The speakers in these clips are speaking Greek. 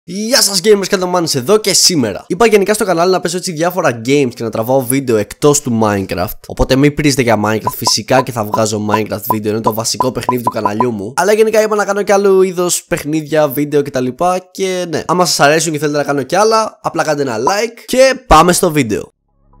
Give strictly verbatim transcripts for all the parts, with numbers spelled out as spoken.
Γεια σας gamers, και το Manis εδώ και σήμερα είπα γενικά στο κανάλι να παίζω έτσι διάφορα games και να τραβάω βίντεο εκτός του Minecraft. Οπότε μην πρίζετε για Minecraft, φυσικά και θα βγάζω Minecraft βίντεο, είναι το βασικό παιχνίδι του καναλιού μου. Αλλά γενικά είπα να κάνω και άλλου είδος παιχνίδια, βίντεο κτλ. Και ναι, άμα σας αρέσουν και θέλετε να κάνω κι άλλα, απλά κάντε ένα like και πάμε στο βίντεο.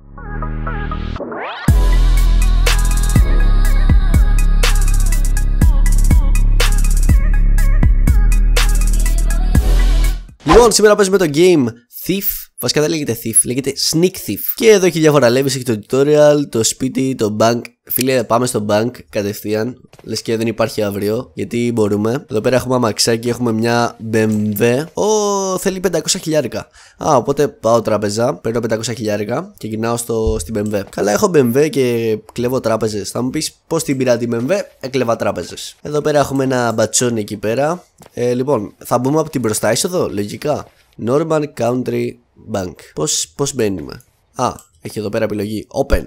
Λοιπόν, σήμερα παίζουμε το game Thief. Βασικά δεν λέγεται Thief, λέγεται Sneak Thief. Και εδώ έχει διάφορα levels, έχει το tutorial, το σπίτι, το bank. Φίλε, πάμε στο bank κατευθείαν. Λες και δεν υπάρχει αύριο, γιατί μπορούμε. Εδώ πέρα έχουμε αμαξάκι, έχουμε μια μπι εμ ντάμπλιου. Ω, θέλει πεντακόσια χιλιάρικα. Α, οπότε πάω τράπεζα, παίρνω πεντακόσια χιλιάρικα και γυρνάω στο, στην μπι εμ ντάμπλιου. Καλά, έχω μπι εμ ντάμπλιου και κλέβω τράπεζες. Θα μου πεις πώς την πήρα την μπι εμ ντάμπλιου, έκλεβα τράπεζες. Εδώ πέρα έχουμε ένα μπατσόνι εκεί πέρα. Ε, λοιπόν, θα μπούμε από την μπροστά είσοδο, λογικά. Norman Country Bank. Πώς, πώς μπαίνουμε? Α, έχει εδώ πέρα επιλογή Open.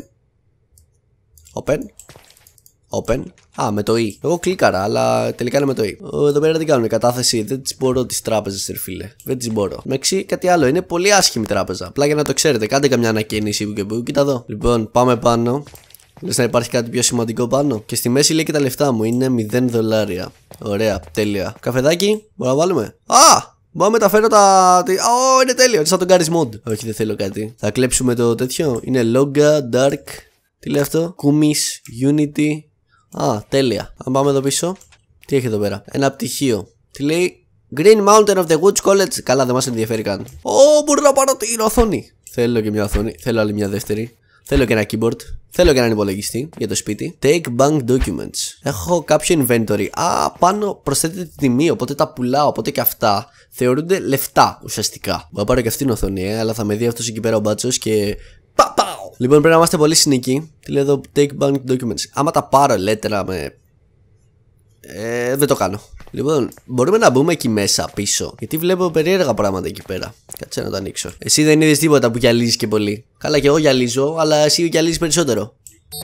Open. Open. Α, με το E. Εγώ κλίκαρα, αλλά τελικά είναι με το E. Εδώ πέρα τι κάνουμε? Κατάθεση. Δεν τις μπορώ τις τράπεζες, ρε φίλε. Δεν τις μπορώ. Μεταξύ κάτι άλλο. Είναι πολύ άσχημη τράπεζα. Απλά για να το ξέρετε, κάντε καμιά ανακαίνιση που και που. Κοίτα εδώ. Λοιπόν, πάμε πάνω. Λες να υπάρχει κάτι πιο σημαντικό πάνω? Και στη μέση λέει και τα λεφτά μου. Είναι μηδέν δολάρια. Ωραία, τέλεια. Καφεδάκι, μπορούμε να βάλουμε? Α! Μπορώ να μεταφέρω τα. Ω, oh, είναι τέλειο. Είναι σαν τον Garry's Mod. Όχι, δεν θέλω κάτι. Θα κλέψουμε το τέτοιο. Είναι Loga, Dark. Τι λέει αυτό? Kumis, Unity. Α, τέλεια. Αν πάμε εδώ πίσω. Τι έχει εδώ πέρα? Ένα πτυχίο. Τι λέει? Green Mountain of the Woods College. Καλά, δεν μας ενδιαφέρει καν. Ω, oh, μπορώ να πάρω την οθόνη. Θέλω και μια οθόνη. Θέλω άλλη μια δεύτερη. Θέλω και ένα keyboard. Θέλω και έναν υπολογιστή για το σπίτι. Take bank documents. Έχω κάποιο inventory. Α, πάνω προσθέτεται τη τιμή. Οπότε τα πουλάω. Οπότε και αυτά θεωρούνται λεφτά ουσιαστικά. Μπορώ να πάρω και αυτήν την οθόνη, ε, αλλά θα με δει αυτό εκεί πέρα ο μπάτσος και. Παπάω! Λοιπόν, πρέπει να είμαστε πολύ συνοικοί. Τι λέει εδώ? Take bank documents. Άμα τα πάρω ελεύθερα με. Ε, δεν το κάνω. Λοιπόν, μπορούμε να μπούμε εκεί μέσα πίσω, γιατί βλέπω περίεργα πράγματα εκεί πέρα. Κάτσε να το ανοίξω. Εσύ δεν είδες τίποτα που γυαλίζεις και πολύ? Καλά, και εγώ γυαλίζω, αλλά εσύ γυαλίζεις περισσότερο.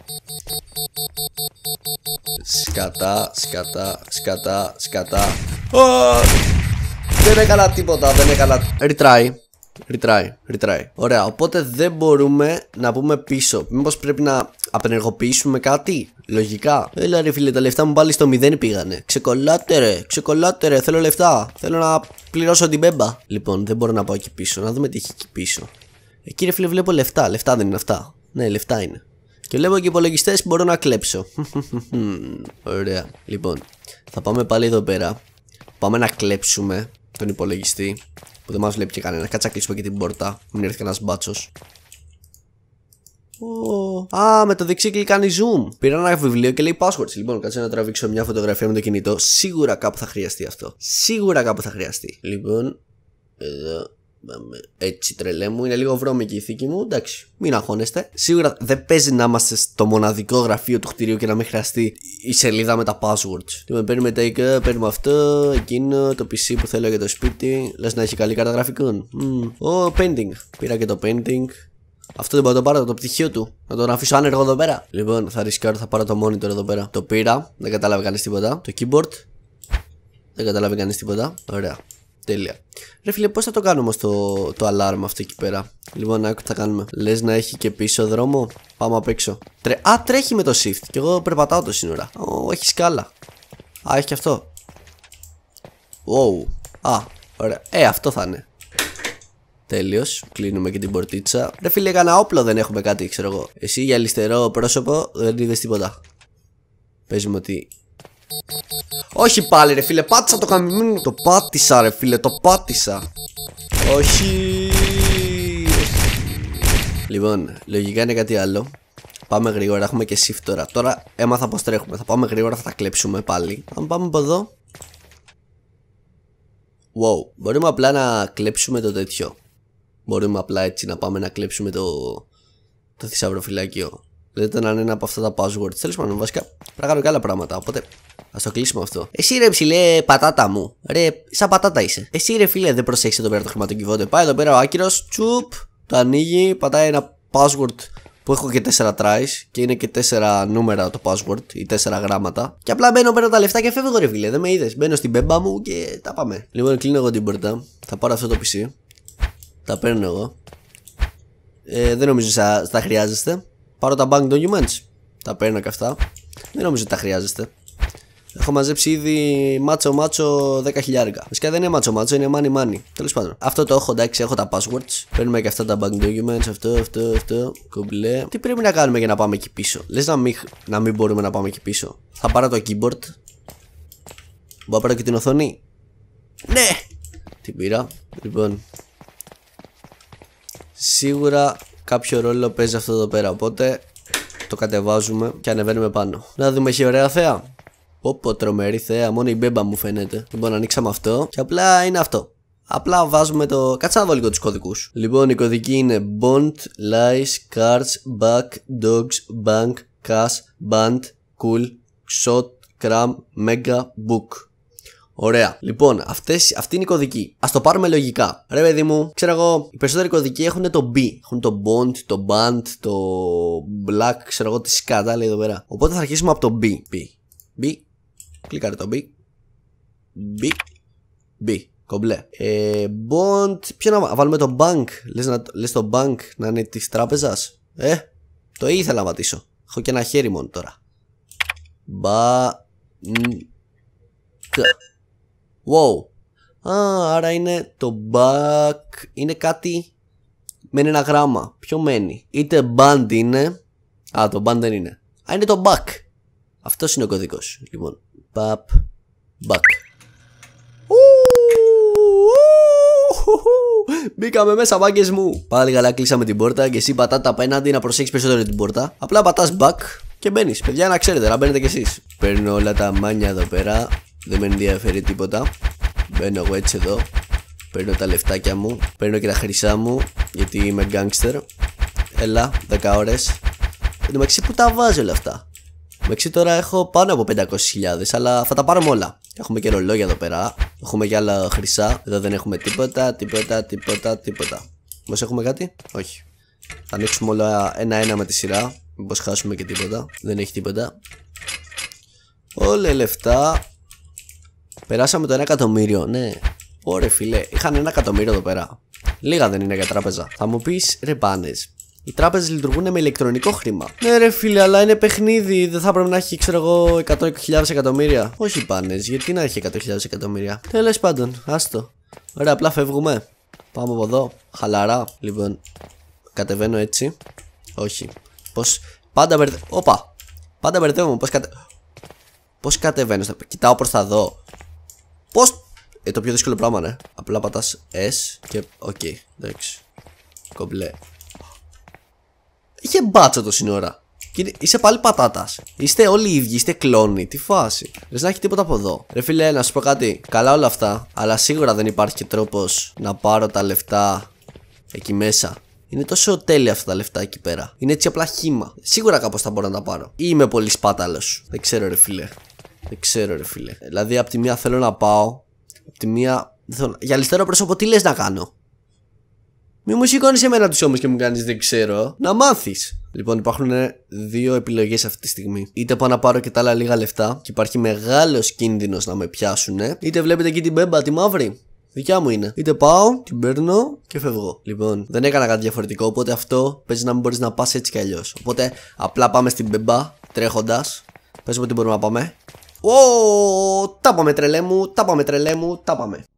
Σκατά, σκατά, σκατά, σκατά. Oh! Δεν έκανα τίποτα, δεν έκανα. Retry. Retry, retry. Ωραία, οπότε δεν μπορούμε να πούμε πίσω. Μήπως πρέπει να απενεργοποιήσουμε κάτι? Λογικά. Έλα ρε φίλε, τα λεφτά μου πάλι στο μηδέν πήγανε. Ξεκολλάτε ρε, ξεκολλάτε ρε, θέλω λεφτά. Θέλω να πληρώσω την μπέμπα. Λοιπόν, δεν μπορώ να πάω εκεί πίσω. Να δούμε τι έχει εκεί πίσω. Εκεί ρε φίλε βλέπω λεφτά. Λεφτά δεν είναι αυτά? Ναι, λεφτά είναι. Και βλέπω και υπολογιστές που μπορώ να κλέψω. Ωραία. Λοιπόν, θα πάμε πάλι εδώ πέρα. Πάμε να κλέψουμε τον υπολογιστή που δεν μας βλέπει και κανένα. Κάτσε να κλείσουμε και την πόρτα. Μην έρθει κανένας μπάτσος. Oh. Α, με το δεξί κλικ κάνει zoom. Πήρα ένα βιβλίο και λέει passwords. Λοιπόν, κάτσε να τραβήξω μια φωτογραφία με το κινητό. Σίγουρα κάπου θα χρειαστεί αυτό. Σίγουρα κάπου θα χρειαστεί. Λοιπόν, εδώ. Έτσι τρελέ μου, είναι λίγο βρώμικη η θήκη μου. Εντάξει, μην αγχώνεστε. Σίγουρα δεν παίζει να είμαστε στο μοναδικό γραφείο του κτηρίου και να μην χρειαστεί η σελίδα με τα passwords. Λοιπόν, παίρνουμε take, παίρνουμε αυτό, εκείνο, το πι σι που θέλω για το σπίτι. Λες να έχει καλή κάρτα γραφικών. Ω, mm. oh, painting. Πήρα και το painting. Αυτό δεν μπορώ να το πάρω, το πτυχίο του. Να τον αφήσω άνεργο εδώ πέρα. Λοιπόν, θα ρισκάρω, θα πάρω το monitor εδώ πέρα. Το πήρα, δεν κατάλαβε κανείς τίποτα. Το keyboard, δεν κατάλαβε κανείς τίποτα. Ωραία. Τέλεια. Ρε φίλε, πώς θα το κάνουμε όμως το, το alarm αυτό εκεί πέρα? Λοιπόν, άκου τι θα κάνουμε. Λες να έχει και πίσω δρόμο? Πάμε απ' έξω. Τρε... Α, τρέχει με το shift. Και εγώ περπατάω το σύνορα. Ω, έχει σκάλα. Α, έχει και αυτό. Wow. Α, ωραία. Ε, αυτό θα είναι. Τέλειος. Κλείνουμε και την πορτίτσα. Ρε φίλε, έκανα όπλο, δεν έχουμε κάτι, ξέρω εγώ. Εσύ για αριστερό πρόσωπο δεν είδες τίποτα. Παίζουμε ότι. Όχι πάλι ρε φίλε, πάτησα το καμινί. Το πάτησα ρε φίλε, το πάτησα. Όχι. Λοιπόν, λογικά είναι κάτι άλλο. Πάμε γρήγορα, έχουμε και shift τώρα. Τώρα έμαθα πως τρέχουμε, θα πάμε γρήγορα, θα τα κλέψουμε πάλι. Αν πάμε από εδώ. Wow, μπορούμε απλά να κλέψουμε το τέτοιο. Μπορούμε απλά έτσι να πάμε να κλέψουμε το Το θησαυροφυλάκιο. Δεν ήταν αν είναι από αυτά τα passwords. Τέλος πάντων, βασικά πρέπει να κάνω και άλλα πράγματα. Οπότε ας το κλείσουμε αυτό. Εσύ ρε ψηλέ πατάτα μου. Ρε, σαν πατάτα είσαι. Εσύ ρε φίλε, δεν προσέχεις εδώ πέρα το χρηματοκιβώτιο. Πάει εδώ πέρα ο άκυρος. Τσουπ. Το ανοίγει. Πατάει ένα password που έχω και τέσσερα tries και είναι και τέσσερα νούμερα το password ή τέσσερα γράμματα. Και απλά μπαίνω, παίρνω τα λεφτά και φεύγω, ρε φίλε. Δεν με είδες. Μπαίνω στην μπέμπα μου και τα πάμε. Λοιπόν, κλείνω εγώ την πόρτα. Θα πάρω αυτό το πι σι. Τα παίρνω εγώ. Ε, δεν νομίζω ότι τα χρειάζεστε. Πάρω τα bank documents. Τα παίρνω και αυτά. Δεν νομίζω ότι τα χρειάζεστε. Έχω μαζέψει ήδη μάτσο μάτσο δέκα χιλιάρικα. Βασικά δεν είναι μάτσο μάτσο, είναι money money. Τέλος πάντων. Αυτό το έχω, εντάξει, έχω τα passwords. Παίρνουμε και αυτά τα bank documents. Αυτό, αυτό, αυτό. Κομπλέ. Τι πρέπει να κάνουμε για να πάμε εκεί πίσω? Λες να μην, να μην μπορούμε να πάμε εκεί πίσω? Θα πάρω το keyboard. Μπορώ να πάρω και την οθόνη? Ναι! Την πήρα. Λοιπόν. Σίγουρα κάποιο ρόλο παίζει αυτό εδώ πέρα. Οπότε το κατεβάζουμε και ανεβαίνουμε πάνω. Να δούμε, έχει ωραία θέα. Πω πω, τρομερή θέα, μόνο η μπέμπα μου φαίνεται. Λοιπόν, ανοίξαμε αυτό και απλά είναι αυτό. Απλά βάζουμε το. Κάτσε να δω λίγο τους κωδικούς. Λοιπόν, η κωδική είναι Bond, Lies, Cards, Back, Dogs, Bank, Cash, Band, Cool, Shot, Cram, Mega, Book. Ωραία. Λοιπόν, αυτές, αυτή είναι η κωδική. Ας το πάρουμε λογικά. Ρε παιδί μου, ξέρω εγώ, οι περισσότεροι κωδικοί έχουν το B. Έχουν το Bond, το Band, το Black, ξέρω εγώ τι σκάτα λέει εδώ πέρα. Οπότε θα αρχίσουμε από το B. B. B. Κλικάρε το B. B. B. Κομπλέ. Ε, Bond. Ποιο να βάλουμε το bank? Λες, να, λες το bank να είναι της τράπεζας? Ε, το ήθελα να πατήσω. Έχω και ένα χέρι μόνο τώρα. Μπα. Wow. Α, άρα είναι το back. Είναι κάτι. Μένει ένα γράμμα. Ποιο μένει? Είτε band είναι. Α, το band δεν είναι. Α, είναι το back. Αυτός είναι ο κωδικός. Λοιπόν. Παπ. Back. Μπήκαμε μέσα, μπάγκες μου. Πάλι καλά, κλείσαμε την πόρτα και εσύ πατάτε απέναντι να προσέχεις περισσότερο την πόρτα. Απλά πατάς back και μπαίνεις. Παιδιά, να ξέρετε, να μπαίνετε κι εσείς. Παίρνω όλα τα μάνια εδώ πέρα. Δεν με ενδιαφέρει τίποτα. Μπαίνω εγώ έτσι εδώ. Παίρνω τα λεφτάκια μου. Παίρνω και τα χρυσά μου. Γιατί είμαι γκάνγκστερ. Έλα, δέκα ώρες. Εν τω μεταξύ, πού τα βάζω όλα αυτά? Εντάξει, τώρα έχω πάνω από πεντακόσιες χιλιάδες, αλλά θα τα πάρουμε όλα. Έχουμε και ρολόγια εδώ πέρα. Έχουμε και άλλα χρυσά. Εδώ δεν έχουμε τίποτα, τίποτα, τίποτα, τίποτα. Μήπως έχουμε κάτι? Όχι. Θα ανοίξουμε όλα ένα-ένα με τη σειρά. Μήπως χάσουμε και τίποτα? Δεν έχει τίποτα. Όλα λεφτά. Περάσαμε το ένα εκατομμύριο. Ναι. Ωρε φίλε, είχαν ένα εκατομμύριο εδώ πέρα. Λίγα δεν είναι για τράπεζα. Θα μου πεις, ρε πάνες, οι τράπεζες λειτουργούν με ηλεκτρονικό χρήμα. Ναι, ρε φίλε, αλλά είναι παιχνίδι. Δεν θα πρέπει να έχει, ξέρω εγώ, εκατό χιλιάδες εκατομμύρια. Όχι πάνες, γιατί να έχει εκατό χιλιάδες εκατομμύρια? Τέλος πάντων, άστο. Ωραία, απλά φεύγουμε. Πάμε από εδώ. Χαλαρά. Λοιπόν, κατεβαίνω έτσι. Όχι. Πώς. Πάντα μπερδεύω. Όπα. Πάντα μπερδεύομαι. Πώς κατε... Πώς κατεβαίνω? Κοιτάω προς τα δω. Πώς. Ε, το πιο δύσκολο πράγμα, ναι. Απλά πατάς S και. Οκ. Okay, εντάξει. Κομπλέ. Είχε μπάτσο το σύνορα. Και είσαι πάλι πατάτας. Είστε όλοι οι ίδιοι, είστε κλόνοι. Τι φάση. Λες να έχει τίποτα από εδώ? Ρε φίλε, να σου πω κάτι. Καλά όλα αυτά, αλλά σίγουρα δεν υπάρχει και τρόπος να πάρω τα λεφτά εκεί μέσα. Είναι τόσο τέλεια αυτά τα λεφτά εκεί πέρα. Είναι έτσι απλά χύμα. Σίγουρα κάπως θα μπορώ να τα πάρω. Ή είμαι πολύ σπάταλος. Δεν ξέρω, ρε φίλε. Δεν ξέρω, ρε φίλε. Δηλαδή, από τη μία θέλω να πάω. Από τη μία. Θέλω... Για αριστερό πρόσωπο, τι λες να κάνω? Μη μου σηκώνεις εμένα τους ώμους και μου κάνεις δεν ξέρω. Να μάθεις. Λοιπόν, υπάρχουν δύο επιλογές αυτή τη στιγμή. Είτε πάω να πάρω και τα άλλα λίγα λεφτά και υπάρχει μεγάλος κίνδυνος να με πιάσουνε. Είτε βλέπετε εκεί την μπέμπα, τη μαύρη. Δικιά μου είναι. Είτε πάω, την παίρνω και φεύγω. Λοιπόν, δεν έκανα κάτι διαφορετικό. Οπότε αυτό παίζει να μην μπορείς να πας έτσι κι αλλιώς. Οπότε απλά πάμε στην μπέμπα τρέχοντας. Πες μου τι μπορούμε να πάμε. Ω, τα πάμε τρελέ μου, τα πάμε τρελέ μου, τα πάμε.